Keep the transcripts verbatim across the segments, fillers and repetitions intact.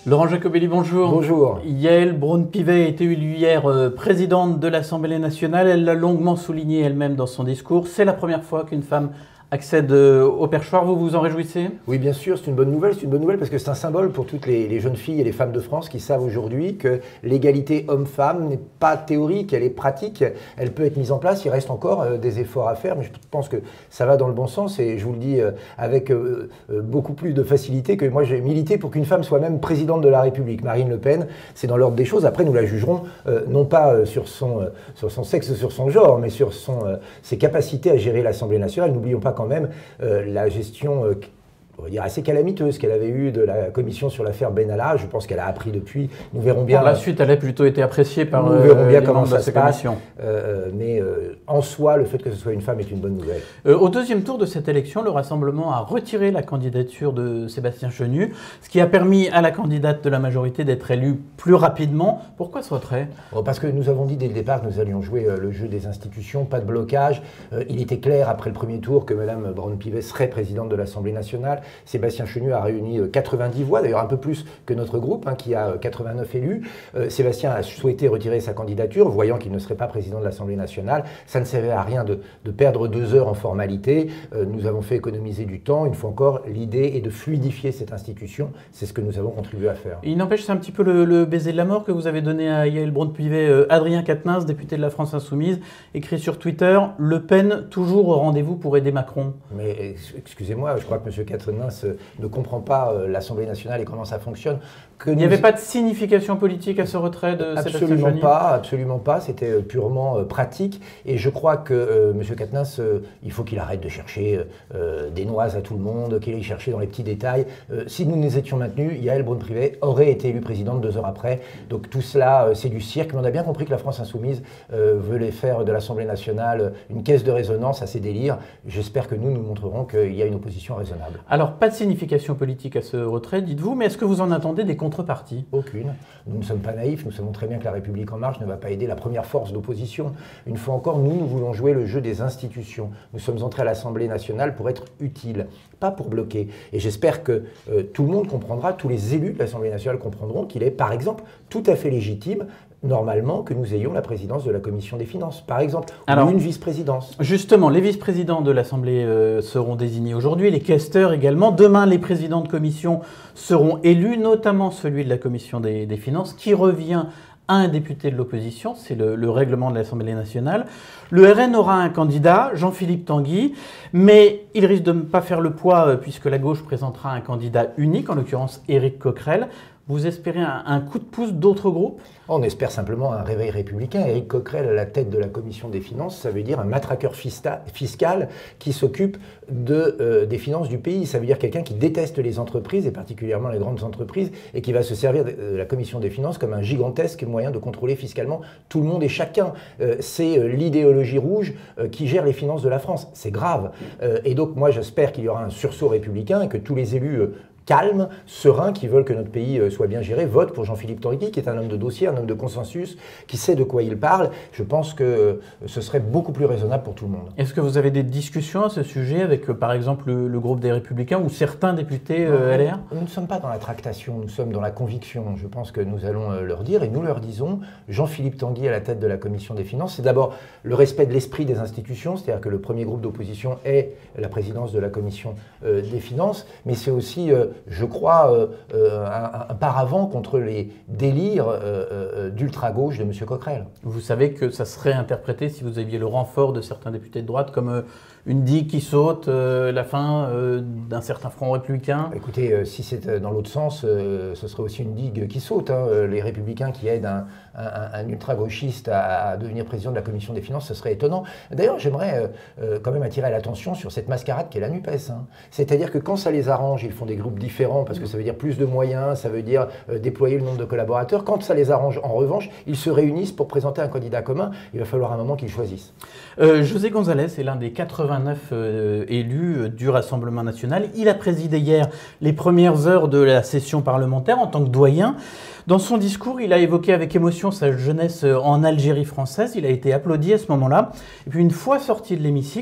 Laurent Jacobelli, bonjour. Bonjour. Yaël Braun-Pivet a été élue hier euh, présidente de l'Assemblée nationale. Elle l'a longuement souligné elle-même dans son discours. C'est la première fois qu'une femme accède euh, au perchoir. Vous vous en réjouissez? Oui, bien sûr, c'est une bonne nouvelle. C'est une bonne nouvelle parce que c'est un symbole pour toutes les, les jeunes filles et les femmes de France qui savent aujourd'hui que l'égalité homme-femme n'est pas théorique, elle est pratique. Elle peut être mise en place. Il reste encore euh, des efforts à faire, mais je pense que ça va dans le bon sens et je vous le dis euh, avec euh, euh, beaucoup plus de facilité que moi j'ai milité pour qu'une femme soit même présidente de la République. Marine Le Pen, c'est dans l'ordre des choses. Après, nous la jugerons euh, non pas euh, sur, son, euh, sur son sexe, sur son genre, mais sur son, euh, ses capacités à gérer l'Assemblée nationale. N'oublions pas quand même euh, la gestion euh, on va dire assez calamiteuse qu'elle avait eue de la commission sur l'affaire Benalla. Je pense qu'elle a appris depuis. Nous verrons bien. Par la suite, elle a plutôt été appréciée par nous verrons bien euh, comment ça se passe. Euh, mais euh, en soi, le fait que ce soit une femme est une bonne nouvelle. Euh, au deuxième tour de cette élection, le Rassemblement a retiré la candidature de Sébastien Chenu, ce qui a permis à la candidate de la majorité d'être élue plus rapidement. Pourquoi ce retrait? Bon, parce que nous avons dit dès le départ que nous allions jouer euh, le jeu des institutions, pas de blocage. Euh, il était clair après le premier tour que Mme Braun-Pivet serait présidente de l'Assemblée nationale. Sébastien Chenu a réuni quatre-vingt-dix voix, d'ailleurs un peu plus que notre groupe, hein, qui a quatre-vingt-neuf élus. Euh, Sébastien a souhaité retirer sa candidature, voyant qu'il ne serait pas président de l'Assemblée nationale. Ça ne servait à rien de, de perdre deux heures en formalité. Euh, nous avons fait économiser du temps. Une fois encore, l'idée est de fluidifier cette institution. C'est ce que nous avons contribué à faire. Il n'empêche, c'est un petit peu le, le baiser de la mort que vous avez donné à Yaël Braun-Pivet. Euh, Adrien Quatennens, député de la France Insoumise, écrit sur Twitter « Le Pen toujours au rendez-vous pour aider Macron ». Mais excusez-moi, je crois que M. Quatennens ne comprend pas euh, l'Assemblée nationale et comment ça fonctionne. Que Il n'y avait pas de signification politique à ce retrait de Sébastien Chenu? Absolument pas, absolument pas. C'était euh, purement euh, pratique. Et je crois que euh, M. Quatennens, euh, il faut qu'il arrête de chercher euh, des noises à tout le monde, qu'il aille chercher dans les petits détails. Euh, si nous nous étions maintenus, Yaël Braun-Pivet aurait été élue présidente deux heures après. Donc tout cela, euh, c'est du cirque. Mais on a bien compris que la France Insoumise euh, veut les faire de l'Assemblée nationale une caisse de résonance à ses délires. J'espère que nous, nous montrerons qu'il y a une opposition raisonnable. Alors, pas de signification politique à ce retrait, dites-vous, mais est-ce que vous en attendez des contreparties? Aucune. Nous ne sommes pas naïfs, nous savons très bien que la République En Marche ne va pas aider la première force d'opposition. Une fois encore, nous, nous voulons jouer le jeu des institutions. Nous sommes entrés à l'Assemblée nationale pour être utiles, pas pour bloquer. Et j'espère que euh, tout le monde comprendra, tous les élus de l'Assemblée nationale comprendront qu'il est, par exemple, tout à fait légitime normalement que nous ayons la présidence de la Commission des Finances, par exemple, Alors, ou une vice-présidence. Justement, les vice-présidents de l'Assemblée euh, seront désignés aujourd'hui, les questeurs également. Demain, les présidents de commission seront élus, notamment celui de la Commission des, des Finances, qui revient à un député de l'opposition, c'est le, le règlement de l'Assemblée nationale. Le R N aura un candidat, Jean-Philippe Tanguy, mais il risque de ne pas faire le poids euh, puisque la gauche présentera un candidat unique, en l'occurrence Éric Coquerel. Vous espérez un, un coup de pouce d'autres groupes? On espère simplement un réveil républicain. Éric Coquerel à la tête de la Commission des Finances, ça veut dire un matraqueur fiscal qui s'occupe de, euh, des finances du pays. Ça veut dire quelqu'un qui déteste les entreprises, et particulièrement les grandes entreprises, et qui va se servir de la Commission des Finances comme un gigantesque moyen de contrôler fiscalement tout le monde et chacun. Euh, C'est euh, l'idéologie rouge euh, qui gère les finances de la France. C'est grave. Euh, et donc moi j'espère qu'il y aura un sursaut républicain et que tous les élus euh, calmes, sereins, qui veulent que notre pays soit bien géré, votent pour Jean-Philippe Tanguy, qui est un homme de dossier, un homme de consensus, qui sait de quoi il parle. Je pense que ce serait beaucoup plus raisonnable pour tout le monde. Est-ce que vous avez des discussions à ce sujet avec, par exemple, le, le groupe des Républicains ou certains députés euh, L R? Nous ne sommes pas dans la tractation, nous sommes dans la conviction. Je pense que nous allons leur dire, et nous leur disons, Jean-Philippe Tanguy à la tête de la Commission des Finances, c'est d'abord le respect de l'esprit des institutions, c'est-à-dire que le premier groupe d'opposition est la présidence de la Commission euh, des Finances, mais c'est aussi... Euh, je crois, euh, euh, un, un paravent contre les délires euh, euh, d'ultra-gauche de M. Coquerel. Vous savez que ça serait interprété, si vous aviez le renfort de certains députés de droite, comme euh, une digue qui saute, euh, la fin euh, d'un certain front républicain? Écoutez, euh, si c'est dans l'autre sens, euh, ce serait aussi une digue qui saute. Hein. Les républicains qui aident un, un, un ultra-gauchiste à, à devenir président de la Commission des Finances, ce serait étonnant. D'ailleurs, j'aimerais euh, euh, quand même attirer l'attention sur cette mascarade qu'est la NUPES. Hein. C'est-à-dire que quand ça les arrange, ils font des groupes différents, parce que ça veut dire plus de moyens, ça veut dire euh, déployer le nombre de collaborateurs. Quand ça les arrange, en revanche, ils se réunissent pour présenter un candidat commun. Il va falloir un moment qu'ils choisissent. Euh, José González est l'un des quatre-vingt-neuf euh, élus euh, du Rassemblement national. Il a présidé hier les premières heures de la session parlementaire en tant que doyen. Dans son discours, il a évoqué avec émotion sa jeunesse en Algérie française. Il a été applaudi à ce moment-là. Et puis une fois sorti de l'hémicycle,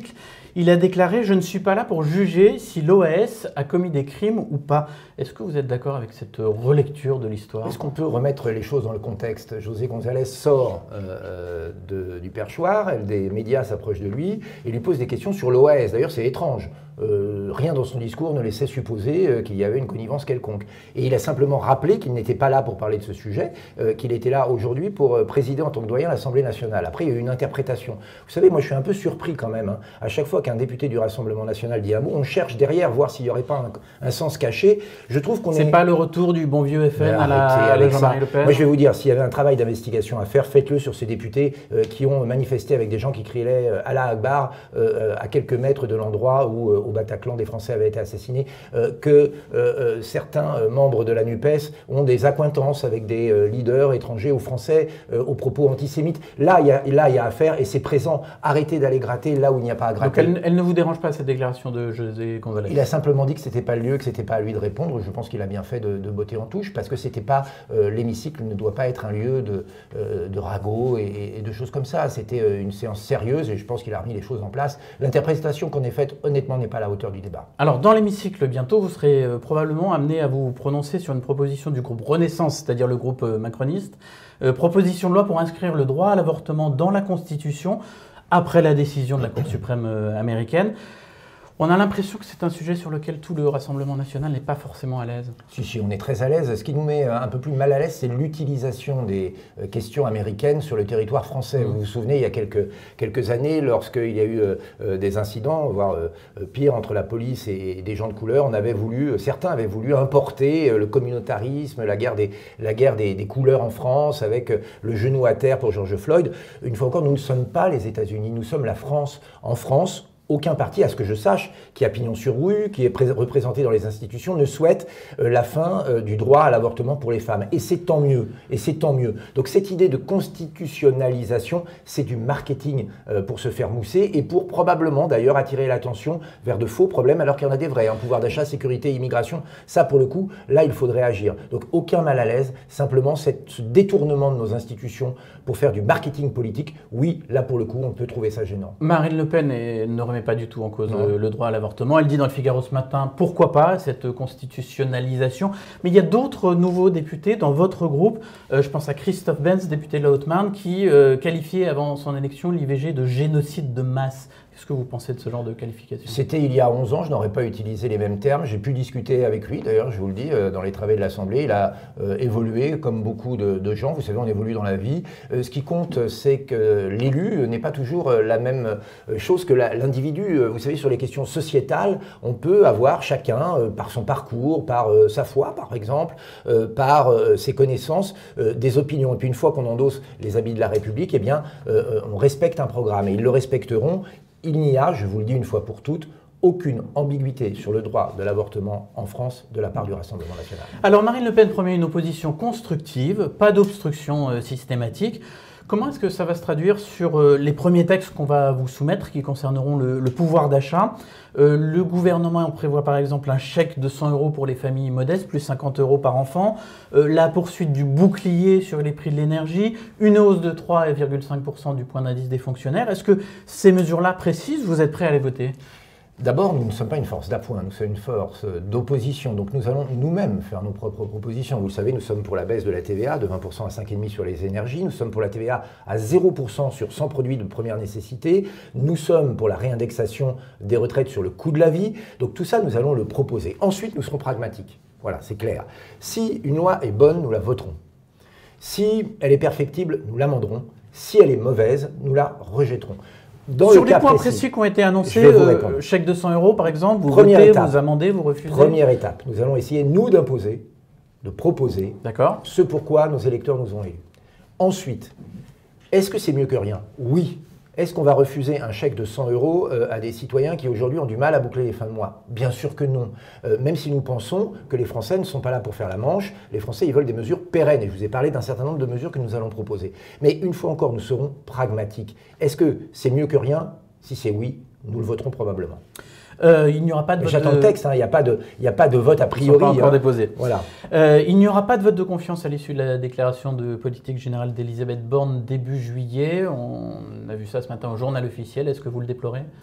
Il a déclaré « Je ne suis pas là pour juger si l'O A S a commis des crimes ou pas ». Est-ce que vous êtes d'accord avec cette relecture de l'histoire? Est-ce qu'on peut remettre les choses dans le contexte? José González sort euh, de, du perchoir, des médias s'approchent de lui et lui pose des questions sur l'O A S. D'ailleurs, c'est étrange. Euh, rien dans son discours ne laissait supposer euh, qu'il y avait une connivence quelconque. Et il a simplement rappelé qu'il n'était pas là pour parler de ce sujet, euh, qu'il était là aujourd'hui pour euh, présider en tant que doyen l'Assemblée nationale. Après, il y a eu une interprétation. Vous savez, moi je suis un peu surpris quand même. Hein. À chaque fois qu'un député du Rassemblement national dit un mot, on cherche derrière, voir s'il n'y aurait pas un, un sens caché. Je trouve qu'on est... C'est pas le retour du bon vieux F N à la, à la Jean-Marie Le Pen? Moi je vais vous dire, s'il y avait un travail d'investigation à faire, faites-le sur ces députés euh, qui ont manifesté avec des gens qui criaient euh, Allah Akbar euh, à quelques mètres de l'endroit où, euh, au Bataclan, des Français avaient été assassinés, euh, que euh, euh, certains euh, membres de la NUPES ont des accointances avec des euh, leaders étrangers ou français euh, aux propos antisémites. Là, il y a, là, il y a à faire et c'est présent. Arrêtez d'aller gratter là où il n'y a pas à gratter. Donc elle, elle ne vous dérange pas, cette déclaration de José González? Il a simplement dit que ce n'était pas le lieu, que ce n'était pas à lui de répondre. Je pense qu'il a bien fait de, de botter en touche parce que c'était pas euh, l'hémicycle ne doit pas être un lieu de, euh, de ragots et, et de choses comme ça. C'était euh, une séance sérieuse et je pense qu'il a remis les choses en place. L'interprétation qu'on ait faite, honnêtement, n'est pas à la hauteur du débat. Alors, dans l'hémicycle, bientôt, vous serez euh, probablement amené à vous prononcer sur une proposition du groupe Renaissance, c'est-à-dire le groupe euh, macroniste. Euh, proposition de loi pour inscrire le droit à l'avortement dans la Constitution après la décision de la Cour suprême euh, américaine. On a l'impression que c'est un sujet sur lequel tout le Rassemblement national n'est pas forcément à l'aise. Si, si, on est très à l'aise. Ce qui nous met un peu plus mal à l'aise, c'est l'utilisation des questions américaines sur le territoire français. Mmh. Vous vous souvenez, il y a quelques, quelques années, lorsqu'il y a eu euh, des incidents, voire euh, pire, entre la police et, et des gens de couleur, on avait voulu, certains avaient voulu importer le communautarisme, la guerre des, la guerre des, des couleurs en France, avec le genou à terre pour George Floyd. Une fois encore, nous ne sommes pas les États-Unis, nous sommes la France. En France, aucun parti, à ce que je sache, qui a pignon sur rue, qui est représenté dans les institutions, ne souhaite euh, la fin euh, du droit à l'avortement pour les femmes. Et c'est tant mieux. Et c'est tant mieux. Donc cette idée de constitutionnalisation, c'est du marketing euh, pour se faire mousser et pour probablement d'ailleurs attirer l'attention vers de faux problèmes alors qu'il y en a des vrais. Hein, pouvoir d'achat, sécurité, immigration, ça pour le coup, là il faudrait agir. Donc aucun mal à l'aise, simplement cette, ce détournement de nos institutions pour faire du marketing politique, oui, là pour le coup, on peut trouver ça gênant. Marine Le Pen est, ne remet pas du tout en cause le, le droit à l'avortement. Elle dit dans le Figaro ce matin, pourquoi pas cette constitutionnalisation. Mais il y a d'autres nouveaux députés dans votre groupe. Euh, je pense à Christophe Benz, député de la Haute-Marne, qui euh, qualifiait avant son élection l'I V G de génocide de masse. Qu'est-ce que vous pensez de ce genre de qualification? C'était il y a onze ans, je n'aurais pas utilisé les mêmes termes. J'ai pu discuter avec lui, d'ailleurs, je vous le dis, dans les travaux de l'Assemblée. Il a euh, évolué comme beaucoup de, de gens. Vous savez, on évolue dans la vie. Euh, ce qui compte, c'est que l'élu n'est pas toujours la même chose que l'individu. Vous savez, sur les questions sociétales, on peut avoir chacun, euh, par son parcours, par euh, sa foi, par exemple, euh, par euh, ses connaissances, euh, des opinions. Et puis une fois qu'on endosse les habits de la République, eh bien, euh, on respecte un programme. Et ils le respecteront. Il n'y a, je vous le dis une fois pour toutes, aucune ambiguïté sur le droit de l'avortement en France de la part du Rassemblement national. Alors Marine Le Pen promet une opposition constructive, pas d'obstruction euh, systématique. Comment est-ce que ça va se traduire sur euh, les premiers textes qu'on va vous soumettre qui concerneront le, le pouvoir d'achat? euh, Le gouvernement en prévoit par exemple un chèque de cent euros pour les familles modestes, plus cinquante euros par enfant, euh, la poursuite du bouclier sur les prix de l'énergie, une hausse de trois virgule cinq pour cent du point d'indice des fonctionnaires. Est-ce que ces mesures-là précises, vous êtes prêt à les voter? D'abord, nous ne sommes pas une force d'appoint, nous sommes une force d'opposition. Donc nous allons nous-mêmes faire nos propres propositions. Vous le savez, nous sommes pour la baisse de la T V A de vingt pour cent à cinq virgule cinq pour cent sur les énergies. Nous sommes pour la T V A à zéro pour cent sur cent produits de première nécessité. Nous sommes pour la réindexation des retraites sur le coût de la vie. Donc tout ça, nous allons le proposer. Ensuite, nous serons pragmatiques. Voilà, c'est clair. Si une loi est bonne, nous la voterons. Si elle est perfectible, nous l'amenderons. Si elle est mauvaise, nous la rejetterons. Dans Sur les points précis, précis qui ont été annoncés, euh, chèque de cent euros par exemple, vous Première votez, étape. vous amendez, vous refusez? Première étape, nous allons essayer, nous, d'imposer, de proposer ce pourquoi nos électeurs nous ont élus. Ensuite, est-ce que c'est mieux que rien? Oui. Est-ce qu'on va refuser un chèque de cent euros euh, à des citoyens qui aujourd'hui ont du mal à boucler les fins de mois? Bien sûr que non. Euh, même si nous pensons que les Français ne sont pas là pour faire la manche, les Français ils veulent des mesures pérennes. Et je vous ai parlé d'un certain nombre de mesures que nous allons proposer. Mais une fois encore, nous serons pragmatiques. Est-ce que c'est mieux que rien? Si c'est oui, nous le voterons probablement. Euh, il n'y aura pas de vote. J'attends le texte, hein, il n'y a pas de, il n'y a pas de vote a priori. Pas encore hein. déposé. Voilà. Euh, il n'y aura pas de vote de confiance à l'issue de la déclaration de politique générale d'Elisabeth Borne début juillet. On a vu ça ce matin au journal officiel. Est-ce que vous le déplorez?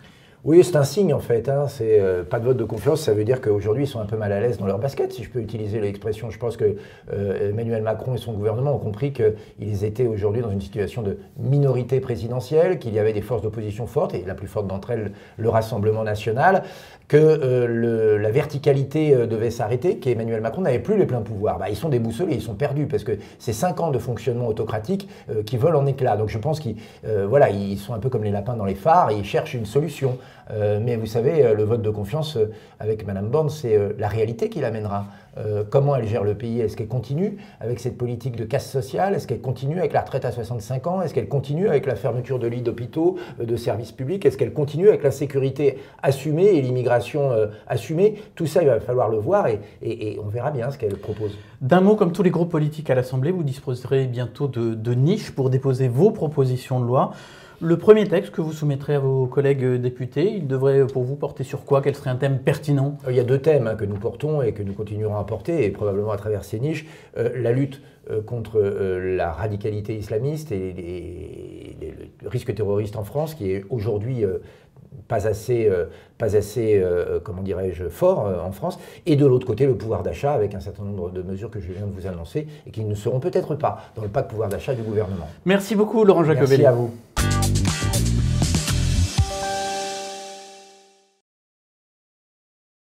Oui, c'est un signe en fait. Hein. C'est euh, pas de vote de confiance, ça veut dire qu'aujourd'hui ils sont un peu mal à l'aise dans leur basket, si je peux utiliser l'expression. Je pense que euh, Emmanuel Macron et son gouvernement ont compris qu'ils étaient aujourd'hui dans une situation de minorité présidentielle, qu'il y avait des forces d'opposition fortes, et la plus forte d'entre elles, le Rassemblement national, que euh, le, la verticalité euh, devait s'arrêter, qu'Emmanuel Macron n'avait plus les pleins pouvoirs. Bah, ils sont déboussolés, ils sont perdus, parce que c'est cinq ans de fonctionnement autocratique euh, qui volent en éclats. Donc je pense qu'ils euh, voilà, ils sont un peu comme les lapins dans les phares, et ils cherchent une solution. Euh, mais vous savez, le vote de confiance euh, avec Madame Borne, c'est euh, la réalité qui l'amènera. Euh, comment elle gère le pays? Est-ce qu'elle continue avec cette politique de casse sociale? Est-ce qu'elle continue avec la retraite à soixante-cinq ans? Est-ce qu'elle continue avec la fermeture de lits d'hôpitaux, euh, de services publics? Est-ce qu'elle continue avec la sécurité assumée et l'immigration euh, assumée? Tout ça, il va falloir le voir et, et, et on verra bien ce qu'elle propose. D'un mot, comme tous les groupes politiques à l'Assemblée, vous disposerez bientôt de, de niches pour déposer vos propositions de loi. Le premier texte que vous soumettrez à vos collègues députés, il devrait pour vous porter sur quoi? Quel serait un thème pertinent? Il y a deux thèmes hein, que nous portons et que nous continuerons à porter, et probablement à travers ces niches. Euh, la lutte euh, contre euh, la radicalité islamiste et les, les, le risque terroriste en France, qui est aujourd'hui euh, pas assez, euh, pas assez euh, comment dirais-je, fort euh, en France. Et de l'autre côté, le pouvoir d'achat, avec un certain nombre de mesures que je viens de vous annoncer et qui ne seront peut-être pas dans le pacte pouvoir d'achat du gouvernement. Merci beaucoup, Laurent Jacobelli. Merci à vous.